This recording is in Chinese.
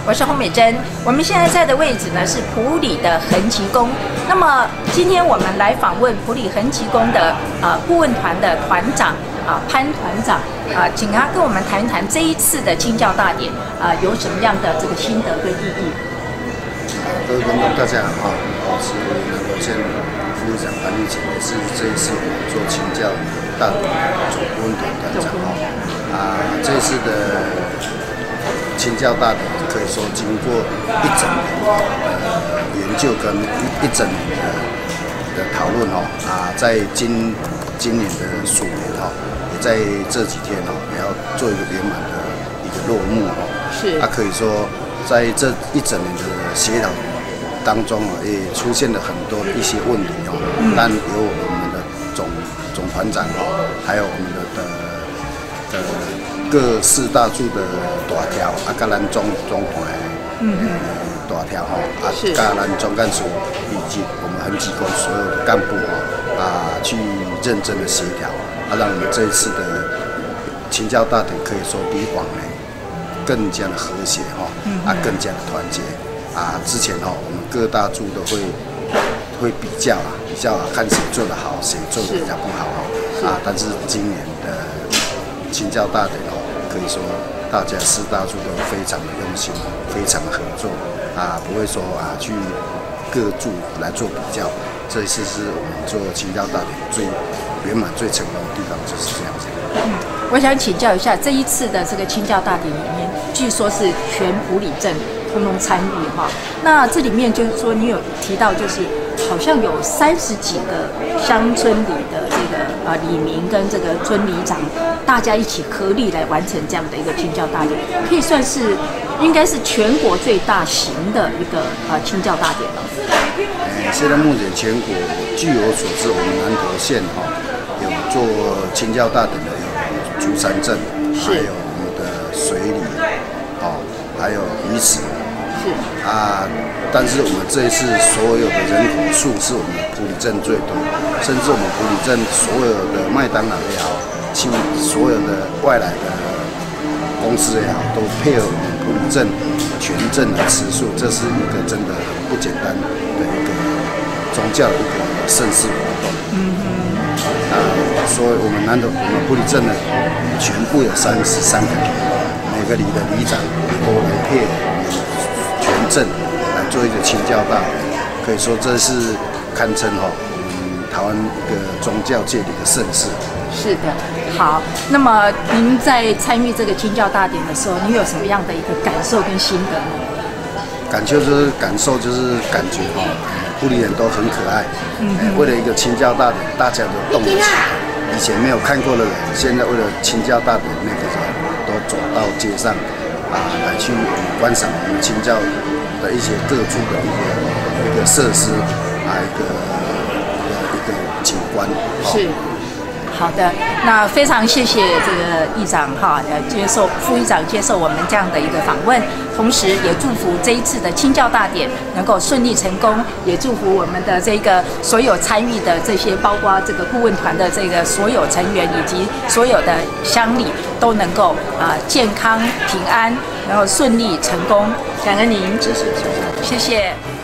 我是洪美珍。我们现在在的位置呢是埔里的恒奇宫。那么今天我们来访问埔里恒奇宫的顾问团的团长潘团长请他跟我们谈一谈这一次的清教大典有什么样的这个心得跟意义。 各位观众大家好，我是南投县副理长潘玉琴，也是这一次我们做清教大典总顾问团团长这一次的清教大典可以说经过一整年的研究跟一整年的讨论在今年的鼠年也在这几天也要做一个圆满的一个落幕是可以说在这一整年的协调当中也出现了很多的一些问题但由我们的总团长还有我们的各四大处的大条甲咱总团大条甲咱总干事以及我们恒奇宫所有的干部去认真的协调让我们这一次的清教大典可以说比往年更加的和谐更加的团结之前我们各大处都会比较看谁做得好，谁做得比较不好但是今年的清教大典可以说大家四大处都非常的用心，非常的合作不会说去各处来做比较。这一次是我们做清教大典最圆满、最成功的地方，就是这样子。 我想请教一下，这一次的这个清教大典里面，据说是全埔里镇通通参与那这里面就是说，你有提到，就是好像有30几个乡村里的这个里民跟这个村里长，大家一起合力来完成这样的一个清教大典，可以算是应该是全国最大型的一个清教大典了。 现在目前全国据我所知，我们南投县有做清教大典的有竹山镇，还有我们的水里还有鱼池但是我们这一次所有的人口数是我们埔里镇最多，甚至我们埔里镇所有的麦当劳也好，所有的外来的公司也好，都配合我们埔里镇全镇的吃素，这是一个真的很不简单的一个宗教的一个盛事活动。所以我们埔里镇呢，全部有33个里，每个里的里长都来配合全镇来做一个清教大典，可以说这是堪称台湾一个宗教界的一个盛事。 是的，好。那么您在参与这个清教大典的时候，你有什么样的一个感受跟心得呢？ 感受就是感觉埔里人都很可爱。为了一个清教大典，大家都动了起来。以前没有看过的人，现在为了清教大典，那个人都走到街上来去观赏我们清教的一些各处的一个设施一个景观。 是。好的，那非常谢谢这个议长副议长接受我们这样的一个访问，同时也祝福这一次的清教大典能够顺利成功，也祝福我们的这个所有参与的这些，包括这个顾问团的这个所有成员以及所有的乡里都能够健康平安，然后顺利成功。感恩您， 谢谢。 谢谢。